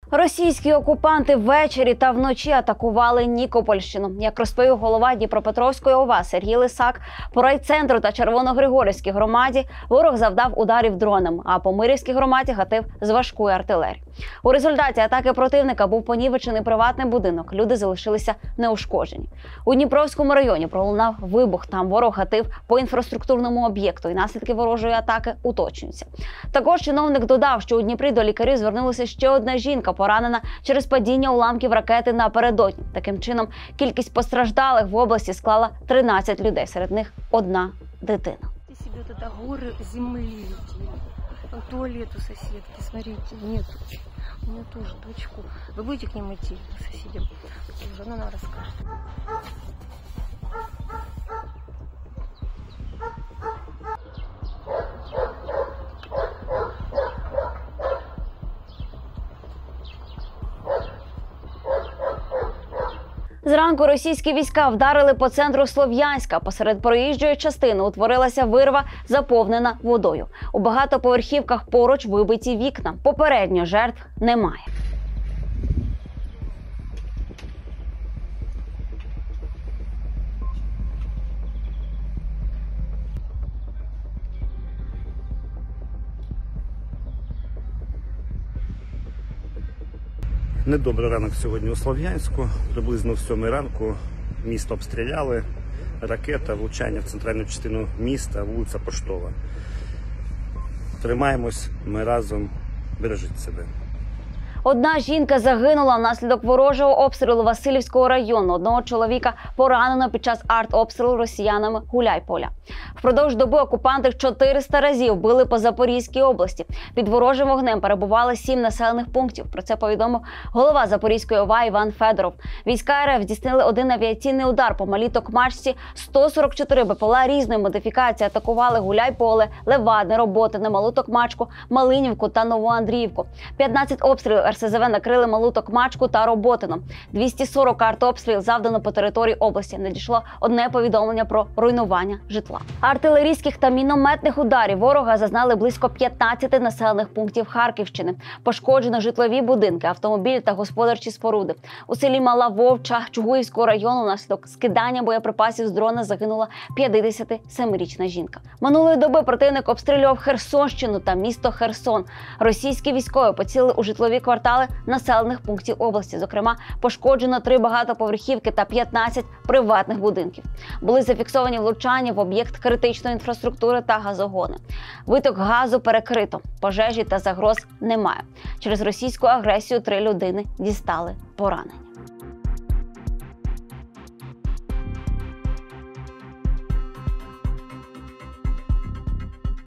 Російські окупанти ввечері та вночі атакували Нікопольщину. Як розповів голова Дніпропетровської ОВА Сергій Лисак, по райцентру та Червоногригорівській громаді ворог завдав ударів дронами, а по Мирівській громаді гатив з важкої артилерії. У результаті атаки противника був понівечений приватний будинок. Люди залишилися неушкоджені. У Дніпровському районі пролунав вибух. Там ворог гатив по інфраструктурному об'єкту, і наслідки ворожої атаки уточнюються. Також чиновник додав, що у Дніпрі до лікарів звернулася ще одна жінка, поранена через падіння уламків ракети напередодні. Таким чином, кількість постраждалих в області склала 13 людей, серед них одна дитина. Себе туда горы земли летели. Там туалет у соседки, смотрите, нету. У меня тоже дочку. Вы будете к ним идти, к соседям? Уже она нам расскажет. Зранку російські війська вдарили по центру Слов'янська. Посеред проїжджої частини утворилася вирва, заповнена водою. У багатоповерхівках поруч вибиті вікна. Попередньо жертв немає. Недобрий ранок сьогодні у Слов'янську. Приблизно в 7 ранку місто обстріляли. Ракета, влучання в центральну частину міста, вулиця Поштова. Тримаємось, ми разом, бережіть себе. Одна жінка загинула внаслідок ворожого обстрілу Василівського району. Одного чоловіка поранено під час артобстрілу росіянами Гуляйполя. Впродовж доби окупанти 400 разів били по Запорізькій області. Під ворожим вогнем перебували 7 населених пунктів. Про це повідомив голова Запорізької ОВА Іван Федоров. Війська РФ здійснили один авіаційний удар по Малій Токмачці. 144 БПЛА різної модифікації атакували Гуляйполе, Левадне, Роботине, Малу Токмачку, Малинівку та Новоандріївку. 15 обстрілів РСЗВ накрили Малу Токмачку та Роботино. 240 артобстрілів завдано по території області. Надійшло одне повідомлення про руйнування житла. Артилерійських та мінометних ударів ворога зазнали близько 15 населених пунктів Харківщини. Пошкоджено житлові будинки, автомобілі та господарчі споруди. У селі Мала Вовча Чугуївського району внаслідок скидання боєприпасів з дрона загинула 57-річна жінка. Минулої доби противник обстрілював Херсонщину та місто Херсон. Російські військові поцілили у житлові квартали населених пунктів області. Зокрема, пошкоджено 3 багатоповерхівки та 15 приватних будинків. Були зафіксовані влучання в об'єкт критичної інфраструктури та газогони. Виток газу перекрито. Пожежі та загроз немає. Через російську агресію 3 людини дістали поранення.